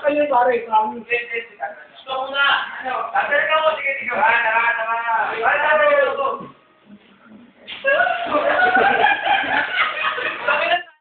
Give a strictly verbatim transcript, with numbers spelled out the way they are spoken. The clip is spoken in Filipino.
kayo pare, kami. Gusto ko na. Ano? Tatay ka mo, sige, sige. Tara, tara, tara. Tara, tara.